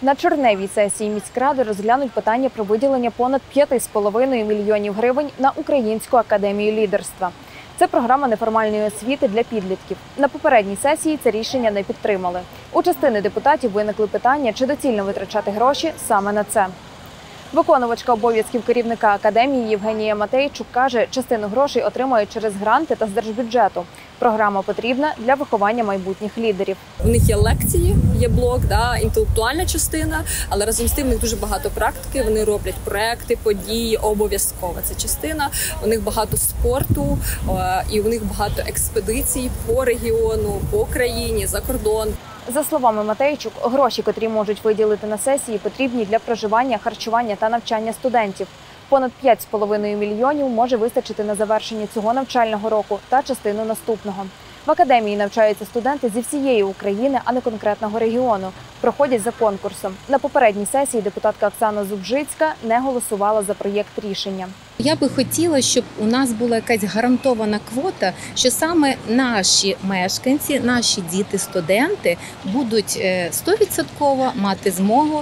На червневій сесії міськради розглянуть питання про виділення понад 5,5 мільйонів гривень на Українську академію лідерства. Це програма неформальної освіти для підлітків. На попередній сесії це рішення не підтримали. У частини депутатів виникли питання, чи доцільно витрачати гроші саме на це. Виконувачка обов'язків керівника академії Євгенія Матейчук каже, частину грошей отримають через гранти та з держбюджету. Програма потрібна для виховання майбутніх лідерів. У них є лекції, є блок, інтелектуальна частина, але разом з тим у них дуже багато практики, вони роблять проекти, події, обов'язково це частина. У них багато спорту і у них багато експедицій по регіону, по країні, за кордон. За словами Матейчук, гроші, котрі можуть виділити на сесії, потрібні для проживання, харчування та навчання студентів. Понад 5,5 мільйонів може вистачити на завершення цього навчального року та частину наступного. В академії навчаються студенти зі всієї України, а не конкретного регіону. Проходять за конкурсом. На попередній сесії депутатка Оксана Зубжицька не голосувала за проєкт рішення. Я би хотіла, щоб у нас була якась гарантована квота, що саме наші мешканці, наші діти, студенти будуть 100% мати змогу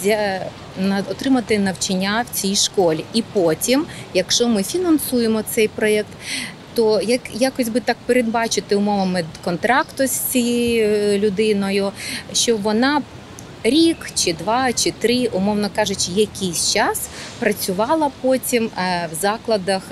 отримати навчання в цій школі. І потім, якщо ми фінансуємо цей проєкт, то якось би так передбачити умовами контракту з цією людиною, щоб вона рік, чи 2, чи 3, умовно кажучи, якийсь час працювала потім в закладах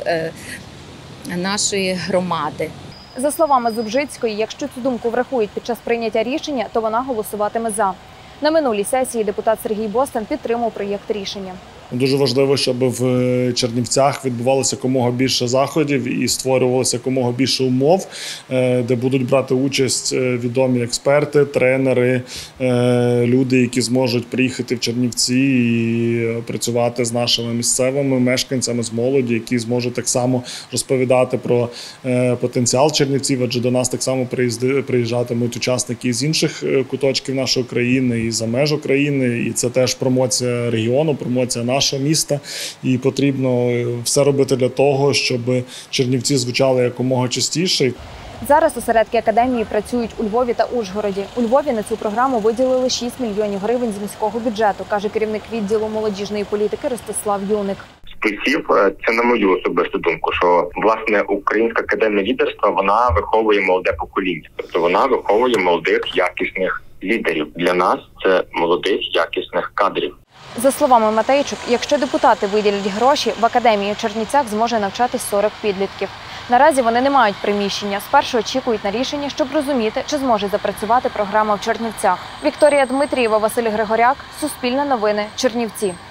нашої громади. За словами Зубжицької, якщо цю думку врахують під час прийняття рішення, то вона голосуватиме «за». На минулій сесії депутат Сергій Бостан підтримав проєкт рішення. Дуже важливо, щоб в Чернівцях відбувалося якомога більше заходів і створювалося якомога більше умов, де будуть брати участь відомі експерти, тренери, люди, які зможуть приїхати в Чернівці і працювати з нашими місцевими мешканцями, з молоді, які зможуть так само розповідати про потенціал Чернівців, адже до нас так само приїжджатимуть учасники з інших куточків нашої країни і за меж України, і це теж промоція регіону, промоція нашого міста, і потрібно все робити для того, щоб Чернівці звучали якомога частіше. Зараз осередки академії працюють у Львові та Ужгороді. У Львові на цю програму виділили 6 мільйонів гривень з міського бюджету, каже керівник відділу молодіжної політики Ростислав Юник. Це на мою особисту думку, що власне Українська академія лідерства, вона виховує молоде покоління. Тобто вона виховує молодих якісних лідерів. Для нас це молодих якісних кадрів. За словами Матейчук, якщо депутати виділять гроші, в академії в Чернівцях зможе навчатись 40 підлітків. Наразі вони не мають приміщення. Спершу очікують на рішення, щоб розуміти, чи зможе запрацювати програма в Чернівцях. Вікторія Дмитрієва, Василь Григоряк, Суспільне новини, Чернівці.